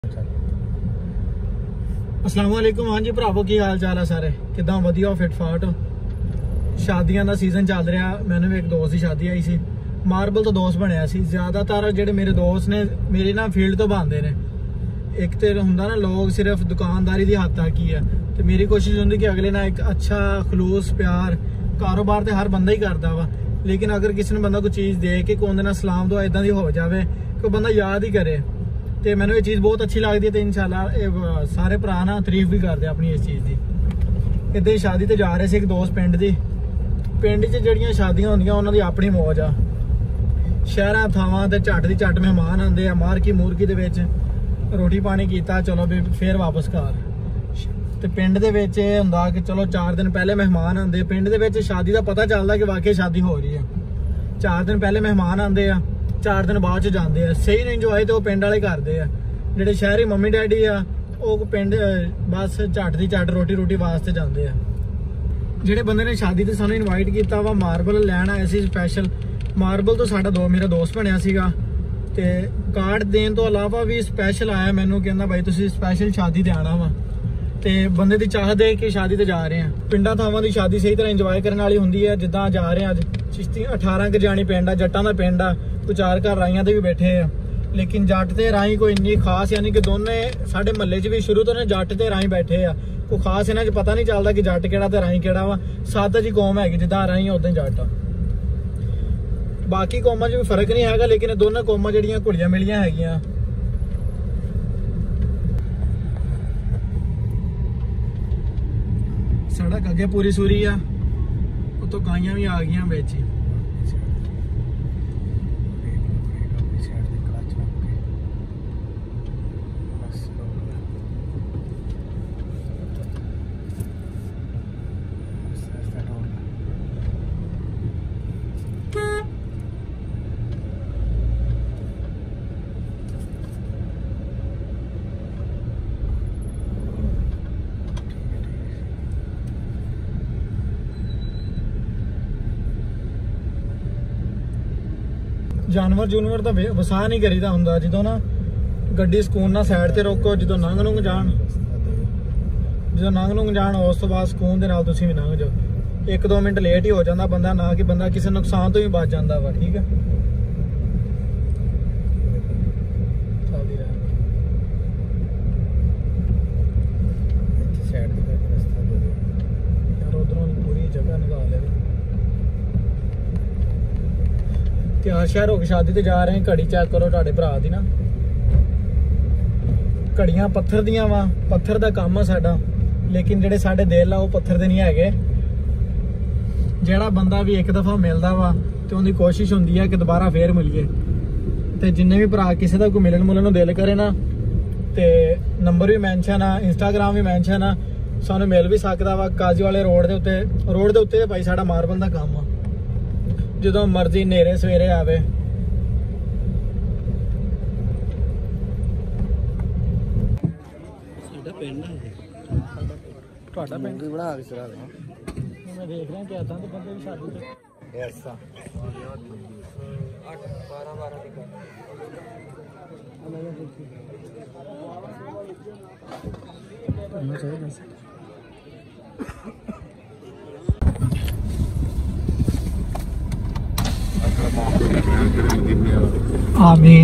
अस्सलाम वालेकुम। हाँ जी भरावो, की हाल चाल है सारे? किदा वधिया फिट फाट हो? शादियां का सीजन चल रहा। मैंने भी एक दोस्त की शादी आई सी, मार्बल तो दोस्त बनया सी। ज्यादातर जेडे मेरे दोस्त ने मेरी ना फील्ड तो बनते ने। एक तो होंदा ना लोग सिर्फ दुकानदारी की हद तक ही है, तो मेरी कोशिश होंदी कि अगले ना एक अच्छा खलूस प्यार कारोबार तो हर बंदा ही करता वा, लेकिन अगर किसी ने बंदा कोई चीज़ दे के कोई ना सलाम दुआ इदा की हो जाए कि बंदा याद ही करे, तो मैंने ये चीज़ बहुत अच्छी लगती है। तो इंशाल्लाह सारे भरा ना तारीफ भी करते अपनी इस चीज़ की। इदा ही शादी ते जा रहे थे एक दोस्त पिंड च जड़ियाँ शादियां होंदियां उन्होंने अपनी मौज आ। शहर थावां ते झट दी झट मेहमान आते आ, मारकी मूरकी दे विच रोटी पानी किया, चलो भी फिर वापस घर। तो पिंड दे विच हुंदा कि चलो 4 दिन पहले मेहमान आते। पिंड दे विच शादी का पता चलता कि वाकई शादी हो रही है। 4 दिन पहले मेहमान आते आ, 4 दिन बाद जाते हैं। सही इंजॉय तो पिंड वाले करते हैं। जेडे शहरी मम्मी डैडी आ वो पिंड बस झट दी झट रोटी वास्ते जाते हैं। जेडे बंदे ने शादी ते सानू इनवाइट किया वा मार्बल लैन आए सी स्पैशल। मार्बल तो साडा मेरा दोस्त बनया सीगा, ते कार्ड देने तो अलावा भी स्पैशल आया मैनू, कहना भाई तुसी स्पैशल शादी ते आना वा। ते बंदे दी चाह दे के शादी ते जा रहे हैं। पिंडा थावां दी शादी सही तरह इंजॉय करने वाली हुंदी है। जिद्दां जा रहे हैं अज चिश्ती 18 गजानी पिंड आ, जट्टां दा पिंड आ। कोई 4 घर राइयां ते भी बैठे आ, लेकिन जट ते राई कोई इन्नी खास, यानी कि दोने साडे महल्ले च भी शुरू तो ने जट ते राई बैठे आ। कोई खास इन्हां च पता नहीं चलता कि जट केड़ा ते राई केड़ा वा। सादा जी कौम हैगी, जिद्दां राई उदां जट आ। बाकी कौमां च भी फर्क नहीं हैगा, लेकिन दोनों कौमां जड़ियां घुलियां मिलियां हैगियां। सड़क अगे पूरी सूरी आ, तो गाइयां भी आ गई बिच ही। जानवर जूनवर तो वसा नहीं करीदा हुंदा। जो ना गड्डी सुकून ना साइड ते रोको, जो नंग नुंग जान उस तो बाद सुकून दे नाल तुसीं भी लंघ जाओ। 1-2 मिनट लेट ही हो जाता बंदा, ना कि बंदा किसी नुकसान तो भी बच जाता वा। ठीक है, तैयार शहर होके शादी ते जा रहे हैं। घड़ी चेक करो तुहाडे भरा दी ना, घड़ियां पत्थर दियां वा, पत्थर दा काम आ साडा, लेकिन जेडे साडे दिल आ वो पत्थर दे नहीं हैगे। जेड़ा बंदा भी एक दफा मिलदा वा ते उनदी कोशिश हुंदी है कि दोबारा फिर मिलिए। ते जिन्ने भी भरा किसी दा कोई मिलन मुलन दिल करे ना, ते नंबर भी मैंशन आ, इंस्टाग्राम भी मैंशन आ, सानू मिल भी सकदा वा। काजी वाले रोड दे उत्ते भाई साडा मार्बल दा काम आ। जो मर्जी नेरे सवेरे आवे। मैं देख रहा कि ऐसा तो बंदे भी शादी ऐसा आमीन।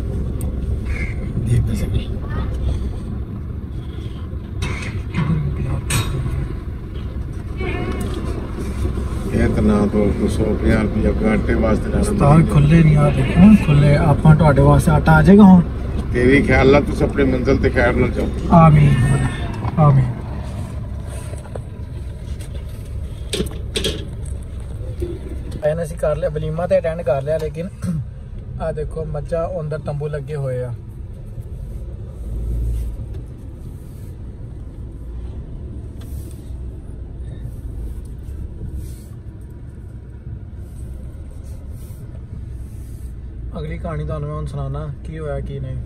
खुले नहीं आते खुले आप वास्ते आटा आ जाएगा। हुण तेरी ख्याल ला तुस अपनी मंजिल ते खैर नाल जाओ। आमीन आमीन। असीं कर लिया वलीमा ते अटेंड कर लिया, लेकिन आ देखो मज्जा अंदर तंबू लगे हुए आ। अगली कहानी तुहानू मैं सुनाना की होया की नहीं।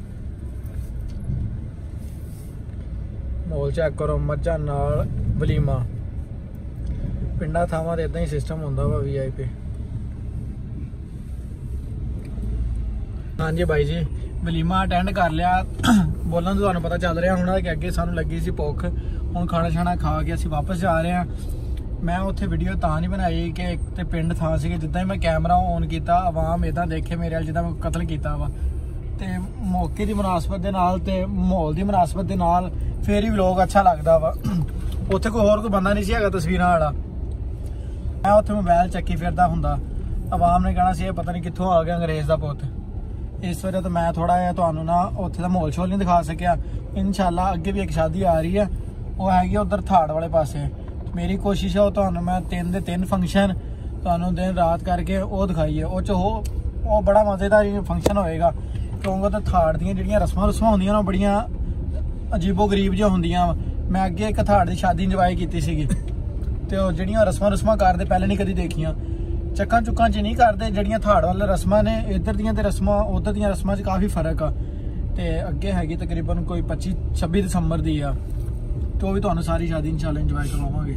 माहौल चेक करो, मज्जा नाल वलीमा। पिंडा थावां ते इदां ही सिस्टम हुंदा वा VIP। हाँ जी भाई जी वलीमा अटेंड कर लिया बोलन तो ਤੁਹਾਨੂੰ ਪਤਾ ਚੱਲ ਰਿਹਾ ਹੁਣ ਕਿ ਅੱਗੇ ਸਾਨੂੰ ਲੱਗੀ ਸੀ ਭੁੱਖ ਹੁਣ ਖਾਣਾ ਛਾਣਾ ਖਾ ਕੇ ਅਸੀਂ ਵਾਪਸ ਜਾ ਰਹੇ ਹਾਂ ਮੈਂ ਉੱਥੇ ਵੀਡੀਓ ਤਾਂ ਨਹੀਂ ਬਣਾਈ ਕਿ ਇੱਕ ਤੇ ਪਿੰਡ ਥਾਂ ਸੀ ਜਿੱਦਾਂ ਹੀ ਮੈਂ ਕੈਮਰਾ ਔਨ ਕੀਤਾ ਆਵਾਮ ਇਦਾਂ ਦੇਖੇ ਮੇਰੇ ਨਾਲ ਜਿੱਦਾਂ ਮੈਂ ਕਤਲ ਕੀਤਾ ਵਾ ਤੇ ਮੌਕੇ ਦੀ ਮੁਨਾਸਬਤ ਦੇ ਨਾਲ ਤੇ ਮਾਹੌਲ ਦੀ ਮੁਨਾਸਬਤ ਦੇ ਨਾਲ ਫੇਰ ਹੀ ਵਲੌਗ ਅੱਛਾ ਲੱਗਦਾ ਵਾ ਉੱਥੇ ਕੋਈ ਹੋਰ ਕੋਈ ਬੰਦਾ ਨਹੀਂ ਸੀ ਹੈਗਾ ਤਸਵੀਰਾਂ ਵਾਲਾ ਮੈਂ ਉੱਥੇ ਮੋਬਾਈਲ ਚੱਕੀ ਫਿਰਦਾ ਹੁੰਦਾ ਆਵਾਮ ਨੇ ਕਹਿਣਾ ਸੀ ਇਹ ਪਤਾ ਨਹੀਂ ਕਿੱਥੋਂ ਆ ਗਿਆ ਅੰਗਰੇਜ਼ ਦਾ ਪੁੱਤ ਇਸ ਵਜ੍ਹਾ ਤੋਂ ਮੈਂ ਥੋੜਾ ਜਿਹਾ ਤੁਹਾਨੂੰ ਨਾ ਉੱਥੇ ਦਾ ਮਾਹੌਲ ਸ਼ੋਲ ਨਹੀਂ ਦਿਖਾ ਸਕਿਆ ਇਨਸ਼ਾਅੱਲਾ ਅੱਗੇ ਵੀ ਇੱਕ ਸ਼ਾਦੀ ਆ ਰਹੀ ਹੈ ਉਹ ਹੈਗੀ ਉਧਰ ਥਾੜ ਵਾਲੇ ਪਾਸੇ ਮੇਰੀ ਕੋਸ਼ਿਸ਼ ਹੈ ਉਹ ਤੁਹਾਨੂੰ ਮੈਂ 3 ਦੇ 3 ਫੰਕਸ਼ਨ ਤੁਹਾਨੂੰ ਦਿਨ ਰਾਤ ਕਰਕੇ ਉਹ ਦਿਖਾਈਏ ਉਹ 'ਚ ਉਹ ਬੜਾ ਮਜ਼ੇਦਾਰ ਫੰਕਸ਼ਨ ਹੋਏਗਾ ਕਿਉਂਕਿ ਤਾਂ ਥਾੜ ਦੀਆਂ ਜਿਹੜੀਆਂ ਰਸਮਾਂ ਹੁੰਦੀਆਂ ਨਾ ਬੜੀਆਂ ਅਜੀਬੋ ਗਰੀਬ ਜਿਹੀਆਂ ਹੁੰਦੀਆਂ ਮੈਂ ਅੱਗੇ ਇੱਕ ਥਾੜ ਦੀ ਸ਼ਾਦੀ ਇੰਜੋਏ ਕੀਤੀ ਸੀਗੀ ਤੇ ਉਹ ਜਿਹੜੀਆਂ ਰਸਮਾਂ ਕਰਦੇ ਪਹਿਲੇ ਨਹੀਂ ਕਦੀ ਦੇਖੀਆਂ ਚੱਕਾਂ ਚੁੱਕਾਂ 'ਚ ਨਹੀਂ ਕਰਦੇ ਜਿਹੜੀਆਂ ਥਾੜ ਵਾਲੇ ਰਸਮਾਂ ਨੇ ਇੱਧਰ ਦੀਆਂ ਤੇ ਰਸਮਾਂ ਉੱਧਰ ਦੀਆਂ ਰਸਮਾਂ 'ਚ ਕਾਫੀ ਫਰਕ ਆ ਤੇ ਅੱਗੇ ਹੈਗੀ ਤਕਰੀਬਨ ਕੋਈ 26 ਦਸੰਬਰ ਦੀ ਆ ਤੇ ਉਹ ਵੀ ਤੁਹਾਨੂੰ ਸਾਰੀ ਸ਼ਾਦੀ ਇਨਸ਼ਾਅੱਲਾ ਇੰਜੋਏ ਕਰਵਾਵਾਂਗੇ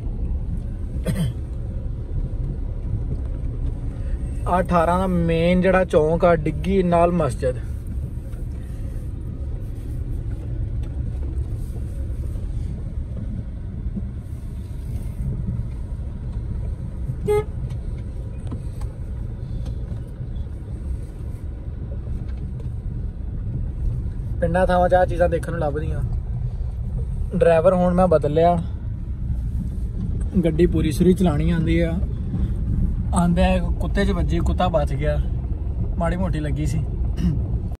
ਆ 18 ਦਾ ਮੇਨ ਜਿਹੜਾ ਚੌਂਕ ਆ ਡਿੱਗੀ ਨਾਲ ਮਸਜਿਦ ਪਿੰਡਾਂ ਥਾਵਾਂ 'ਚ ਆਹ ਚੀਜ਼ਾਂ ਦੇਖਣ ਨੂੰ ਲੱਭਦੀਆਂ ਡਰਾਈਵਰ ਹੁਣ ਮੈਂ ਬਦਲ ਲਿਆ ਗੱਡੀ ਪੂਰੀ ਸੂਰੀ ਚਲਾਣੀ ਆਉਂਦੀ ਆ ਆਂਦੇ ਕੁੱਤੇ 'ਚ ਵੱਜੀ ਕੁੱਤਾ ਬਚ ਗਿਆ ਮਾੜੀ ਮੋਟੀ ਲੱਗੀ ਸੀ